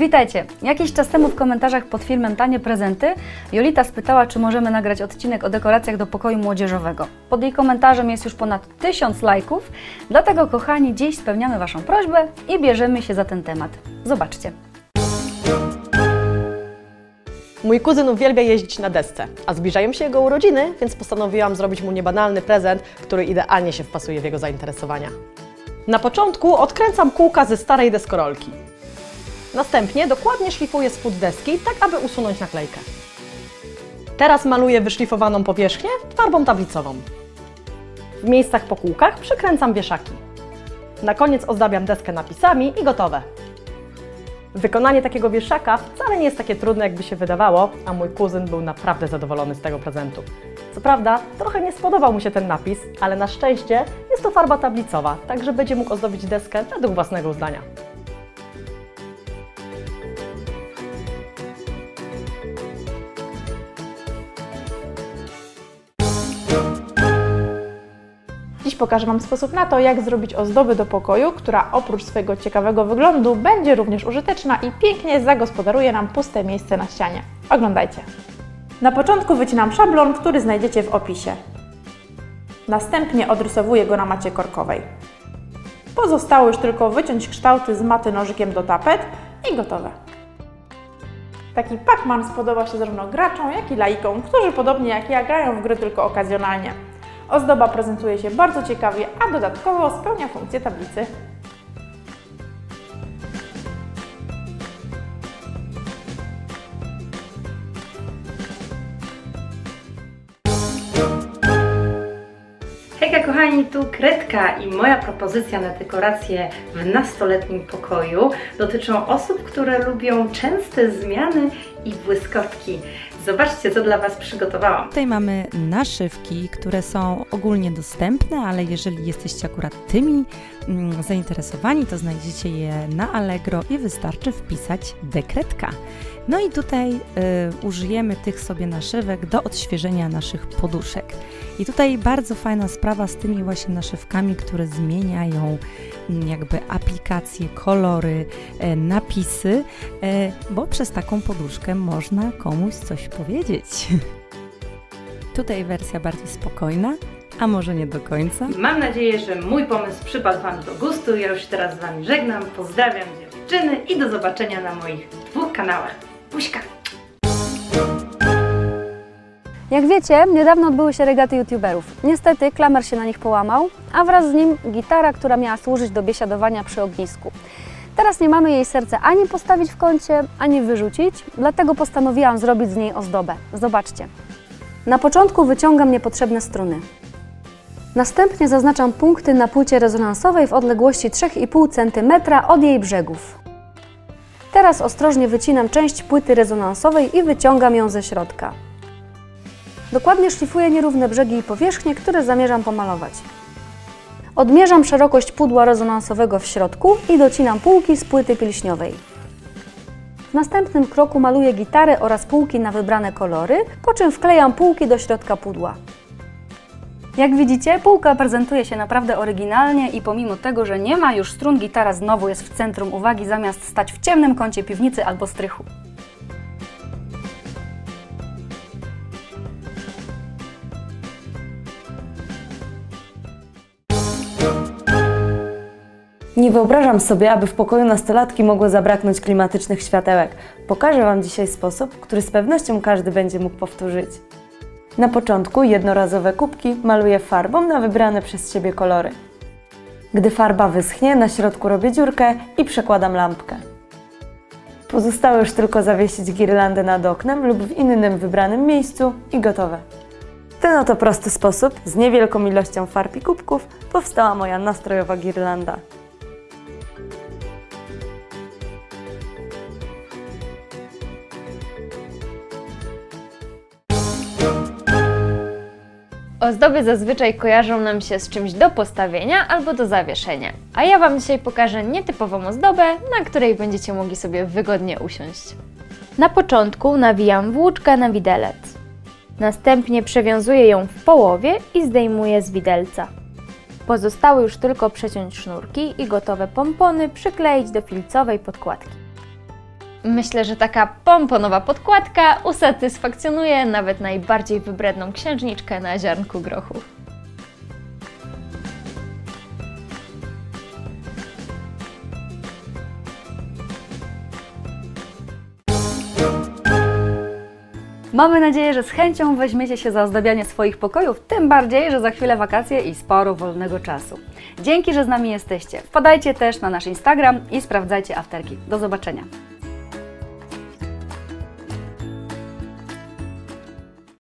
Witajcie! Jakiś czas temu w komentarzach pod filmem Tanie prezenty Jolita spytała, czy możemy nagrać odcinek o dekoracjach do pokoju młodzieżowego. Pod jej komentarzem jest już ponad 1000 lajków, dlatego kochani, dziś spełniamy Waszą prośbę i bierzemy się za ten temat. Zobaczcie! Mój kuzyn uwielbia jeździć na desce, a zbliżają się jego urodziny, więc postanowiłam zrobić mu niebanalny prezent, który idealnie się wpasuje w jego zainteresowania. Na początku odkręcam kółka ze starej deskorolki. Następnie dokładnie szlifuję spód deski, tak aby usunąć naklejkę. Teraz maluję wyszlifowaną powierzchnię farbą tablicową. W miejscach po kółkach przykręcam wieszaki. Na koniec ozdabiam deskę napisami i gotowe. Wykonanie takiego wieszaka wcale nie jest takie trudne, jakby się wydawało, a mój kuzyn był naprawdę zadowolony z tego prezentu. Co prawda, trochę nie spodobał mu się ten napis, ale na szczęście jest to farba tablicowa, także będzie mógł ozdobić deskę według własnego uznania. Dziś pokażę Wam sposób na to, jak zrobić ozdoby do pokoju, która oprócz swojego ciekawego wyglądu będzie również użyteczna i pięknie zagospodaruje nam puste miejsce na ścianie. Oglądajcie! Na początku wycinam szablon, który znajdziecie w opisie. Następnie odrysowuję go na macie korkowej. Pozostało już tylko wyciąć kształty z maty nożykiem do tapet i gotowe. Taki Pac-Man spodoba się zarówno graczom, jak i laikom, którzy podobnie jak ja grają w gry tylko okazjonalnie. Ozdoba prezentuje się bardzo ciekawie, a dodatkowo spełnia funkcję tablicy. Hejka kochani, tu Kredka i moja propozycja na dekorację w nastoletnim pokoju dotyczą osób, które lubią częste zmiany i błyskotki. Zobaczcie, co dla Was przygotowałam. Tutaj mamy naszywki, które są ogólnie dostępne, ale jeżeli jesteście akurat tymi zainteresowani, to znajdziecie je na Allegro i wystarczy wpisać dekretka. No i tutaj użyjemy tych sobie naszywek do odświeżenia naszych poduszek. I tutaj bardzo fajna sprawa z tymi właśnie naszywkami, które zmieniają jakby aplikacje, kolory, napisy, bo przez taką poduszkę można komuś coś powiedzieć. Tutaj wersja bardziej spokojna, a może nie do końca. Mam nadzieję, że mój pomysł przypadł Wam do gustu. Ja już teraz z Wami żegnam, pozdrawiam dziewczyny i do zobaczenia na moich 2 kanałach. Buźka! Jak wiecie, niedawno odbyły się regaty youtuberów. Niestety klamer się na nich połamał, a wraz z nim gitara, która miała służyć do biesiadowania przy ognisku. Teraz nie mamy jej serca ani postawić w kącie, ani wyrzucić, dlatego postanowiłam zrobić z niej ozdobę. Zobaczcie. Na początku wyciągam niepotrzebne struny. Następnie zaznaczam punkty na płycie rezonansowej w odległości 3,5 cm od jej brzegów. Teraz ostrożnie wycinam część płyty rezonansowej i wyciągam ją ze środka. Dokładnie szlifuję nierówne brzegi i powierzchnie, które zamierzam pomalować. Odmierzam szerokość pudła rezonansowego w środku i docinam półki z płyty pilśniowej. W następnym kroku maluję gitarę oraz półki na wybrane kolory, po czym wklejam półki do środka pudła. Jak widzicie, półka prezentuje się naprawdę oryginalnie i pomimo tego, że nie ma już strun, gitara znowu jest w centrum uwagi zamiast stać w ciemnym kącie piwnicy albo strychu. Nie wyobrażam sobie, aby w pokoju nastolatki mogło zabraknąć klimatycznych światełek. Pokażę Wam dzisiaj sposób, który z pewnością każdy będzie mógł powtórzyć. Na początku jednorazowe kubki maluję farbą na wybrane przez siebie kolory. Gdy farba wyschnie, na środku robię dziurkę i przekładam lampkę. Pozostało już tylko zawiesić girlandę nad oknem lub w innym wybranym miejscu i gotowe. W ten oto prosty sposób, z niewielką ilością farb i kubków, powstała moja nastrojowa girlanda. Ozdoby zazwyczaj kojarzą nam się z czymś do postawienia albo do zawieszenia, a ja Wam dzisiaj pokażę nietypową ozdobę, na której będziecie mogli sobie wygodnie usiąść. Na początku nawijam włóczkę na widelec. Następnie przewiązuję ją w połowie i zdejmuję z widelca. Pozostało już tylko przeciąć sznurki i gotowe pompony przykleić do filcowej podkładki. Myślę, że taka pomponowa podkładka usatysfakcjonuje nawet najbardziej wybredną księżniczkę na ziarnku grochu. Mamy nadzieję, że z chęcią weźmiecie się za ozdabianie swoich pokojów, tym bardziej, że za chwilę wakacje i sporo wolnego czasu. Dzięki, że z nami jesteście. Wpadajcie też na nasz Instagram i sprawdzajcie afterki. Do zobaczenia.